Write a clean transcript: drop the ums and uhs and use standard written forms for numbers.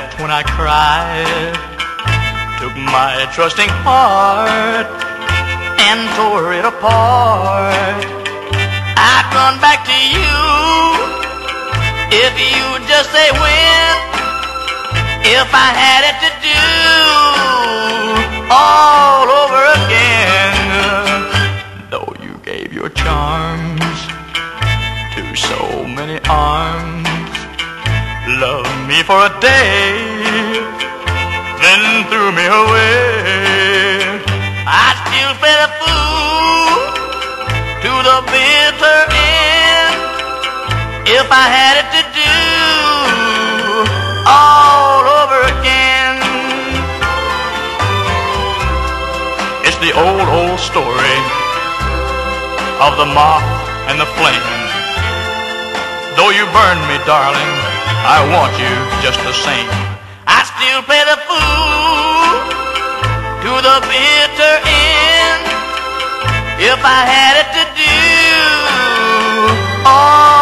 wept when I cried, took my trusting heart and tore it apart. I'd run back to you if you'd just say when, if I had it to do all over again. Though you gave your charms to so many arms, loved me for a day, then threw me away. I still play the fool to the bitter end, if I had it to do all over again. It's the old story of the moth and the flame. Though you burned me, darling, I want you just the same. I still play the fool to the bitter end, if I had it to do all